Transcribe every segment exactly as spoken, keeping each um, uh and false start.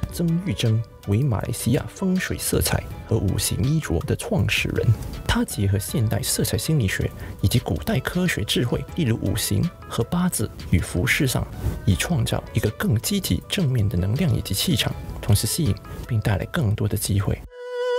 曾玉珍为马来西亚风水色彩和五行衣着的创始人。他结合现代色彩心理学以及古代科学智慧，例如五行和八字与服饰上，以创造一个更积极正面的能量以及气场，同时吸引并带来更多的机会。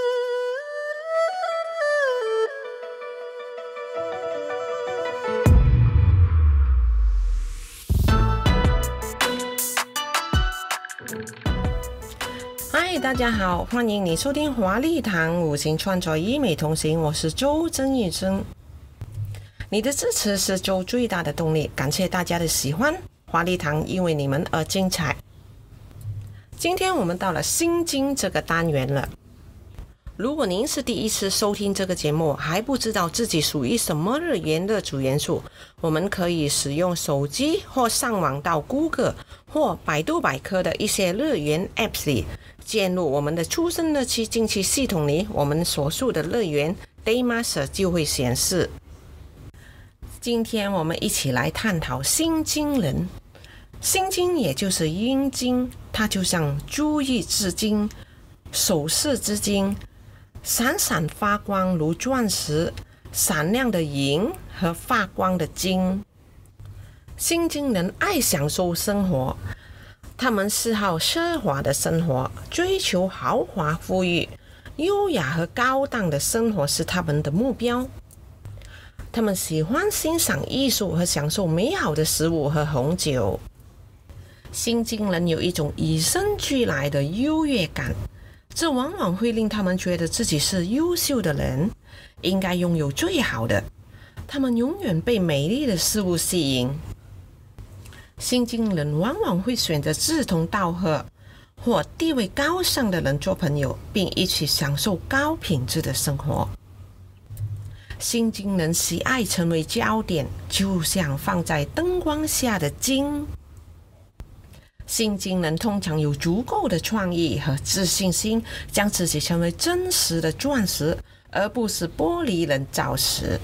嗨，大家好，欢迎你收听华丽堂五行创作医美同行，我是周曾玉珍。你的支持是周最大的动力，感谢大家的喜欢，华丽堂因为你们而精彩。今天我们到了心经这个单元了。如果您是第一次收听这个节目，还不知道自己属于什么日元的主元素，我们可以使用手机或上网到 Google 或百度百科的一些日元 Apps 里，进入我们的出生日期进去系统里，我们所属的日元 Daymaster 就会显示。今天我们一起来探讨心经人。心经也就是阴经，它就像珠玉之精、首饰之精，闪闪发光如钻石，闪亮的银和发光的金。心经人爱享受生活，他们嗜好奢华的生活，追求豪华富裕，优雅和高档的生活是他们的目标。他们喜欢欣赏艺术和享受美好的食物和红酒。心经人有一种与生俱来的优越感，这往往会令他们觉得自己是优秀的人，应该拥有最好的。他们永远被美丽的事物吸引。心经人往往会选择志同道合或地位高尚的人做朋友，并一起享受高品质的生活。心经人喜爱成为焦点，就像放在灯光下的金。心经人通常有足够的创意和自信心，将自己成为真实的钻石，而不是玻璃人造石。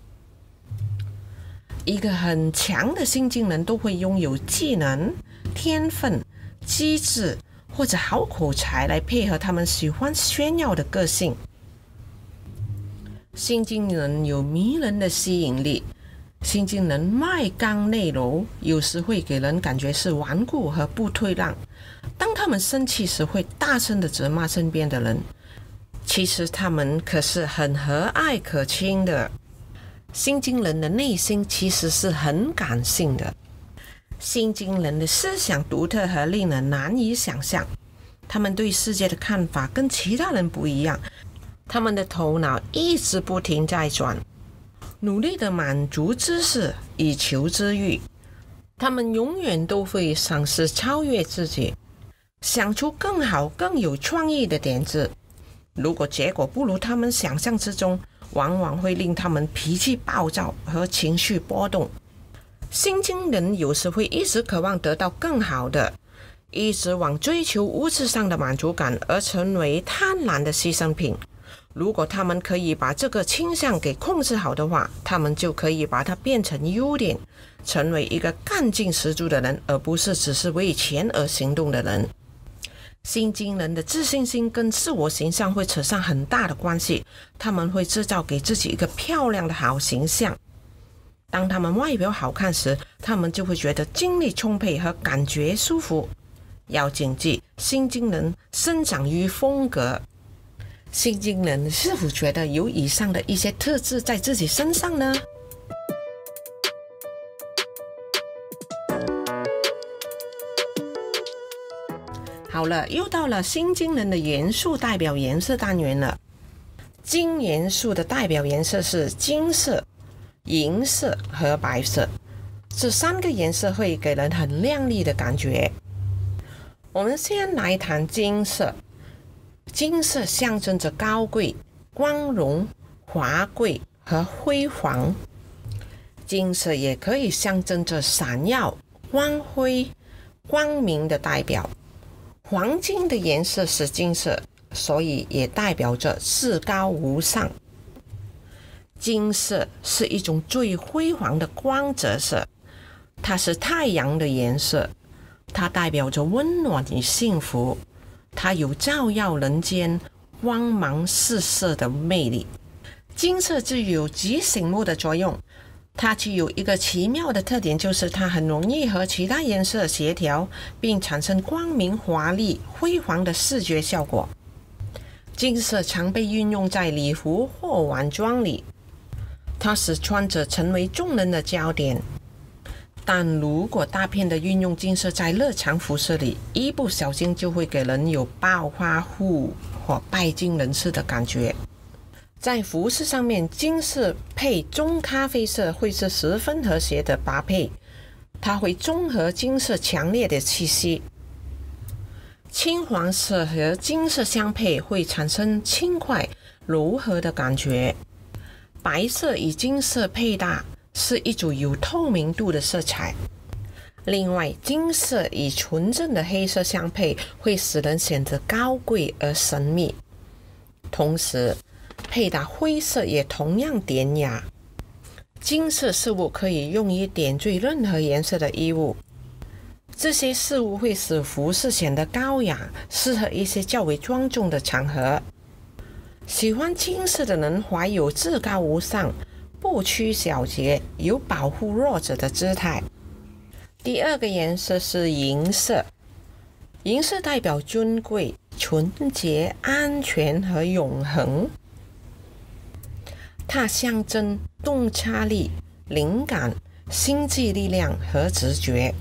一个很强的心经人都会拥有技能、天分、机智或者好口才来配合他们喜欢炫耀的个性。心经人有迷人的吸引力，心经人外刚内柔，有时会给人感觉是顽固和不退让。当他们生气时，会大声地责骂身边的人，其实他们可是很和蔼可亲的。心经人的内心其实是很感性的。心经人的思想独特和令人难以想象，他们对世界的看法跟其他人不一样，他们的头脑一直不停在转，努力的满足知识以求知欲。他们永远都会尝试超越自己，想出更好更有创意的点子。如果结果不如他们想象之中，往往会令他们脾气暴躁和情绪波动。心经人有时会一直渴望得到更好的，一直往追求物质上的满足感，而成为贪婪的牺牲品。如果他们可以把这个倾向给控制好的话，他们就可以把它变成优点，成为一个干劲十足的人，而不是只是为钱而行动的人。心经人的自信心跟自我形象会扯上很大的关系，他们会制造给自己一个漂亮的好形象。当他们外表好看时，他们就会觉得精力充沛和感觉舒服。要谨记，心经人生长于风格。心经人是否觉得有以上的一些特质在自己身上呢？好了，又到了心经人的元素代表颜色单元了。金元素的代表颜色是金色、银色和白色，这三个颜色会给人很亮丽的感觉。我们先来谈金色。金色象征着高贵、光荣、华贵和辉煌。金色也可以象征着闪耀、光辉、光明的代表。黄金的颜色是金色，所以也代表着至高无上。金色是一种最辉煌的光泽色，它是太阳的颜色，它代表着温暖与幸福。 它有照耀人间、光芒四射的魅力。金色具有极醒目的作用，它具有一个奇妙的特点，就是它很容易和其他颜色协调，并产生光明、华丽、辉煌的视觉效果。金色常被运用在礼服或晚装里，它使穿着成为众人的焦点。但如果大片的运用金色在日常服饰里，一不小心就会给人有暴发户或拜金人士的感觉。在服饰上面，金色配棕咖啡色会是十分和谐的搭配，它会中和金色强烈的气息。青黄色和金色相配会产生轻快柔和的感觉。白色与金色配搭是一组有透明度的色彩。另外，金色与纯正的黑色相配会使人显得高贵而神秘。同时，配搭灰色也同样典雅。金色事物可以用于点缀任何颜色的衣物，这些事物会使服饰显得高雅，适合一些较为庄重的场合。喜欢金色的人怀有至高无上、不拘小节、有保护弱者的姿态。第二个颜色是银色，银色代表尊贵、纯洁、安全和永恒。它象征洞察力、灵感、星际力量和直觉。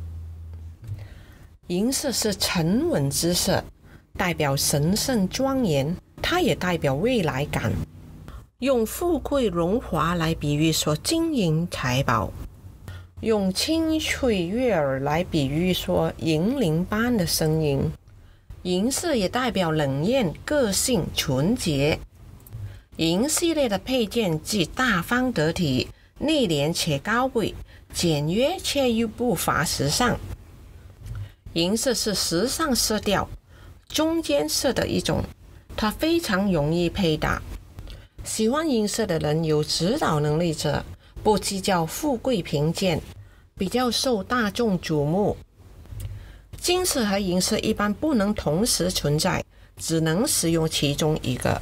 银色是沉稳之色，代表神圣庄严，它也代表未来感。用富贵荣华来比喻说金银财宝，用清脆悦耳来比喻说银铃般的声音。银色也代表冷艳、个性、纯洁。银系列的配件既大方得体、内敛且高贵，简约却又不乏时尚。银色是时尚色调中间色的一种，它非常容易配搭。喜欢银色的人有指导能力者，不计较富贵贫贱，比较受大众瞩目。金色和银色一般不能同时存在，只能使用其中一个。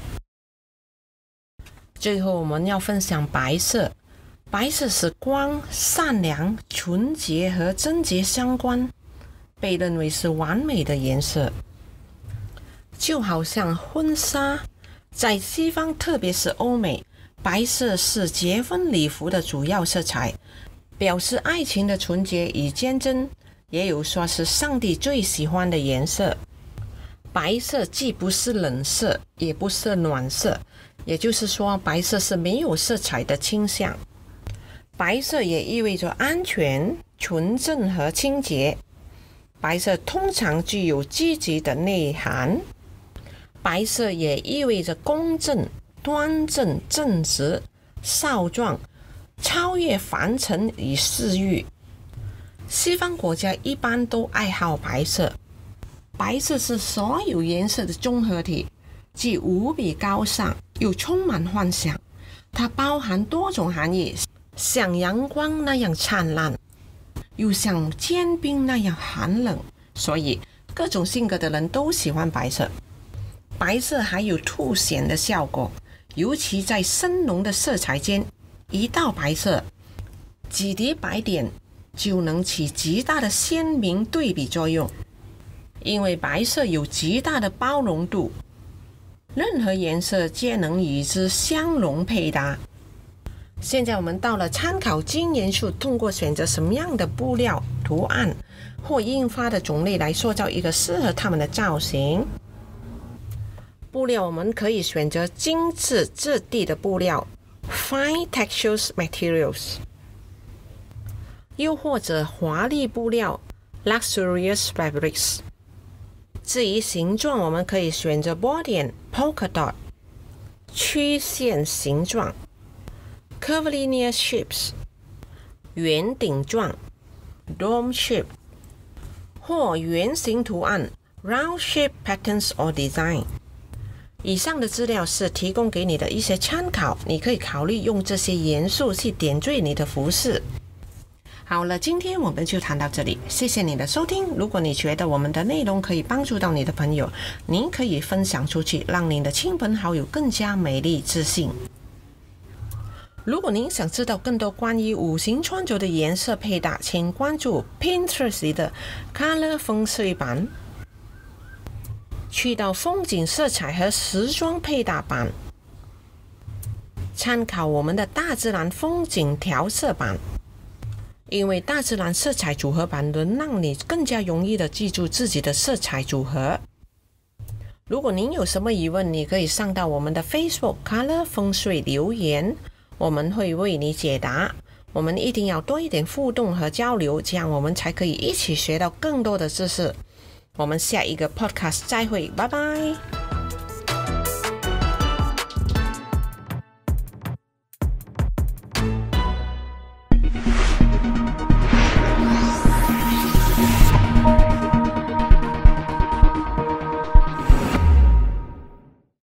最后我们要分享白色。白色是光、善良、纯洁和贞洁相关，被认为是完美的颜色。就好像婚纱，在西方特别是欧美，白色是结婚礼服的主要色彩，表示爱情的纯洁与坚贞，也有说是上帝最喜欢的颜色。白色既不是冷色，也不是暖色，也就是说，白色是没有色彩的倾向。白色也意味着安全、纯正和清洁。白色通常具有积极的内涵。白色也意味着公正、端正、正直、少壮，超越凡尘与世欲。西方国家一般都爱好白色。白色是所有颜色的综合体，既无比高尚又充满幻想。它包含多种含义，像阳光那样灿烂，又像坚冰那样寒冷，所以各种性格的人都喜欢白色。白色还有凸显的效果，尤其在深浓的色彩间，一道白色，几滴白点就能起极大的鲜明对比作用。因为白色有极大的包容度，任何颜色皆能与之相融配搭。现在我们到了参考金元素，通过选择什么样的布料、图案或印花的种类来塑造一个适合它们的造型。布料我们可以选择精致质地的布料 （fine textures materials）， 又或者华丽布料 （luxurious fabrics）。至于形状，我们可以选择波点 （polka dot）、曲线形状 （curvilinear shapes）、圆顶状 （dome shape） 或圆形图案 （round shape patterns or design）。以上的资料是提供给你的一些参考，你可以考虑用这些元素去点缀你的服饰。 好了，今天我们就谈到这里，谢谢你的收听。如果你觉得我们的内容可以帮助到你的朋友，您可以分享出去，让您的亲朋好友更加美丽自信。如果您想知道更多关于五行穿着的颜色配搭，请关注 Pinterest 的 Color 风水版，去到风景色彩和时装配搭版，参考我们的大自然风景调色版，因为大自然色彩组合版能让你更加容易的记住自己的色彩组合。如果您有什么疑问，你可以上到我们的 Facebook Color 风水留言，我们会为你解答。我们一定要多一点互动和交流，这样我们才可以一起学到更多的知识。我们下一个 podcast 再会，拜拜。